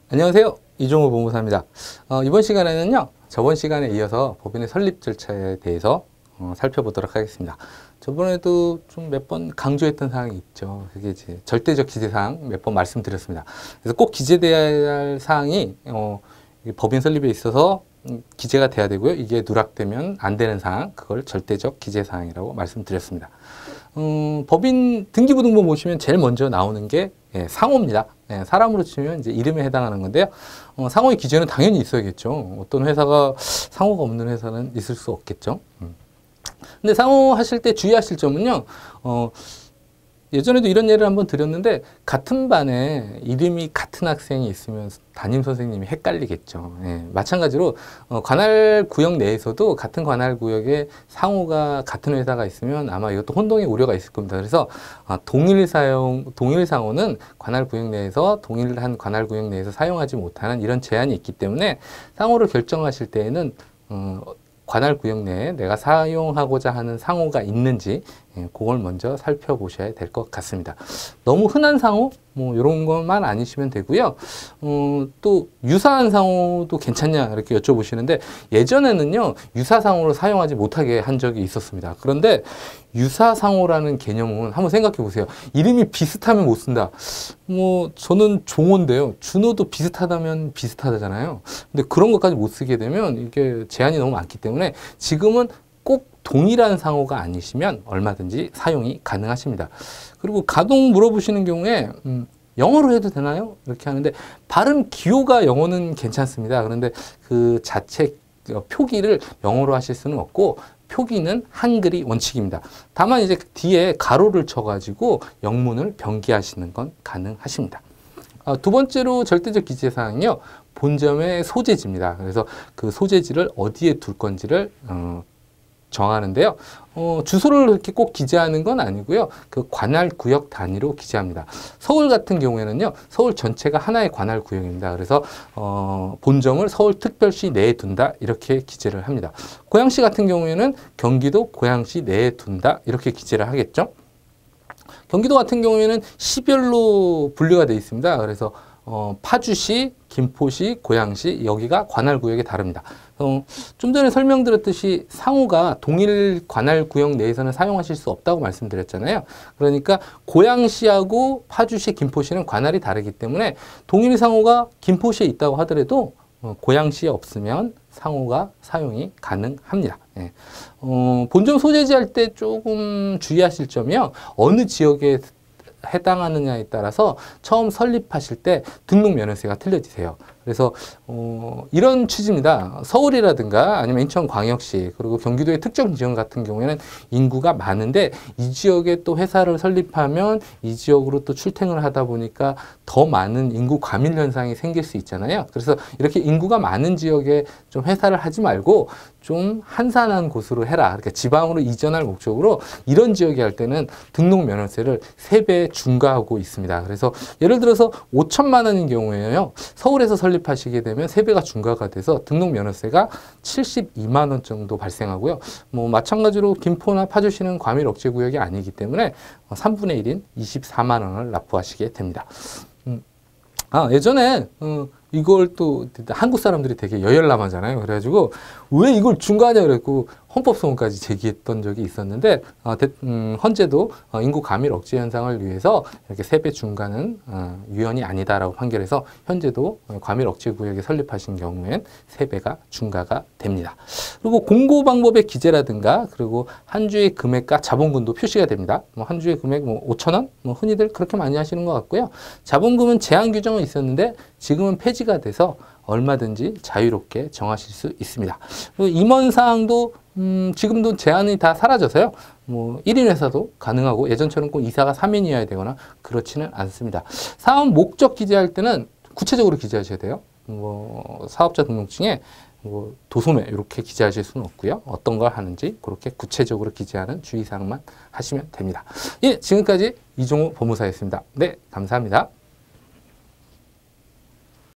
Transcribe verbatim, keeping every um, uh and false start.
안녕하세요. 이종호 법무사입니다. 어, 이번 시간에는요, 저번 시간에 이어서 법인의 설립 절차에 대해서 어, 살펴보도록 하겠습니다. 저번에도 좀 몇 번 강조했던 사항이 있죠. 그게 이제 절대적 기재사항 몇 번 말씀드렸습니다. 그래서 꼭 기재돼야 할 사항이 어, 법인 설립에 있어서 기재가 돼야 되고요. 이게 누락되면 안 되는 사항, 그걸 절대적 기재사항이라고 말씀드렸습니다. 음, 법인 등기부등본 보시면 제일 먼저 나오는 게 예, 상호입니다. 예, 사람으로 치면 이제 이름에 해당하는 건데요. 어, 상호의 기재는 당연히 있어야겠죠. 어떤 회사가 상호가 없는 회사는 있을 수 없겠죠. 음. 근데 상호 하실 때 주의하실 점은요. 어, 예전에도 이런 예를 한번 드렸는데 같은 반에 이름이 같은 학생이 있으면 담임 선생님이 헷갈리겠죠. 예, 마찬가지로 어, 관할 구역 내에서도 같은 관할 구역에 상호가 같은 회사가 있으면 아마 이것도 혼동의 우려가 있을 겁니다. 그래서 어, 동일 사용, 동일 상호는 관할 구역 내에서 동일한 관할 구역 내에서 사용하지 못하는 이런 제한이 있기 때문에 상호를 결정하실 때에는 어, 관할 구역 내에 내가 사용하고자 하는 상호가 있는지 예, 그걸 먼저 살펴보셔야 될 것 같습니다. 너무 흔한 상호 뭐 이런 것만 아니시면 되고요. 어, 또 유사한 상호도 괜찮냐 이렇게 여쭤보시는데 예전에는요 유사상호를 사용하지 못하게 한 적이 있었습니다. 그런데 유사상호라는 개념은 한번 생각해 보세요. 이름이 비슷하면 못 쓴다. 뭐 저는 종호인데요. 준호도 비슷하다면 비슷하다잖아요. 근데 그런 것까지 못 쓰게 되면 이게 제한이 너무 많기 때문에 지금은 꼭 동일한 상호가 아니시면 얼마든지 사용이 가능하십니다. 그리고 가동 물어보시는 경우에 음, 영어로 해도 되나요? 이렇게 하는데 발음 기호가 영어는 괜찮습니다. 그런데 그 자체 표기를 영어로 하실 수는 없고 표기는 한글이 원칙입니다. 다만 이제 뒤에 가로를 쳐가지고 영문을 병기하시는 건 가능하십니다. 어, 두 번째로 절대적 기재사항이요. 본점의 소재지입니다. 그래서 그 소재지를 어디에 둘 건지를 어, 정하는데요. 어, 주소를 그렇게 꼭 기재하는 건 아니고요. 그 관할 구역 단위로 기재합니다. 서울 같은 경우에는요. 서울 전체가 하나의 관할 구역입니다. 그래서 어, 본점을 서울특별시 내에 둔다 이렇게 기재를 합니다. 고양시 같은 경우에는 경기도 고양시 내에 둔다 이렇게 기재를 하겠죠. 경기도 같은 경우에는 시별로 분류가 되어 있습니다. 그래서 어, 파주시, 김포시, 고양시 여기가 관할 구역이 다릅니다. 어, 좀 전에 설명드렸듯이 상호가 동일 관할 구역 내에서는 사용하실 수 없다고 말씀드렸잖아요. 그러니까 고양시하고 파주시, 김포시는 관할이 다르기 때문에 동일 상호가 김포시에 있다고 하더라도 어, 고양시에 없으면 상호가 사용이 가능합니다. 예. 어, 본점 소재지 할 때 조금 주의하실 점이요. 어느 지역에 해당하느냐에 따라서 처음 설립하실 때 등록 면허세가 틀려지세요. 그래서 어, 이런 취지입니다. 서울이라든가 아니면 인천광역시 그리고 경기도의 특정 지역 같은 경우에는 인구가 많은데 이 지역에 또 회사를 설립하면 이 지역으로 또 출퇴근을 하다 보니까 더 많은 인구 과밀 현상이 생길 수 있잖아요. 그래서 이렇게 인구가 많은 지역에 좀 회사를 하지 말고 좀 한산한 곳으로 해라. 그러니까 지방으로 이전할 목적으로 이런 지역에 할 때는 등록 면허세를 세 배 중과하고 있습니다. 그래서 예를 들어서 오천만 원인 경우에요. 서울에서 설립하시게 되면 세 배가 중과가 돼서 등록 면허세가 칠십이만 원 정도 발생하고요. 뭐 마찬가지로 김포나 파주시는 과밀 억제 구역이 아니기 때문에 삼분의 일인 이십사만 원을 납부하시게 됩니다. 음. 아, 예전에 어, 이걸 또 한국 사람들이 되게 여열남하잖아요. 그래가지고 왜 이걸 중과하냐 그랬고 헌법소원까지 제기했던 적이 있었는데 어, 대, 음, 헌재도 어, 인구 과밀 억제 현상을 위해서 이렇게 세 배 중과는 어, 유연이 아니다라고 판결해서 현재도 과밀 억제 구역에 설립하신 경우엔 세 배가 중과가 됩니다. 그리고 공고 방법의 기재라든가 그리고 한 주의 금액과 자본금도 표시가 됩니다. 뭐 한 주의 금액 뭐 오천 원, 뭐 흔히들 그렇게 많이 하시는 것 같고요. 자본금은 제한 규정은 있었는데 지금은 폐지가 돼서 얼마든지 자유롭게 정하실 수 있습니다. 그리고 임원 사항도 음, 지금도 제한이 다 사라져서요. 뭐 일 인 회사도 가능하고 예전처럼 꼭 이사가 삼 인이어야 되거나 그렇지는 않습니다. 사업 목적 기재할 때는 구체적으로 기재하셔야 돼요. 뭐 사업자 등록증에 뭐 도소매 이렇게 기재하실 수는 없고요. 어떤 걸 하는지 그렇게 구체적으로 기재하는 주의사항만 하시면 됩니다. 예, 지금까지 이종호 법무사였습니다. 네, 감사합니다.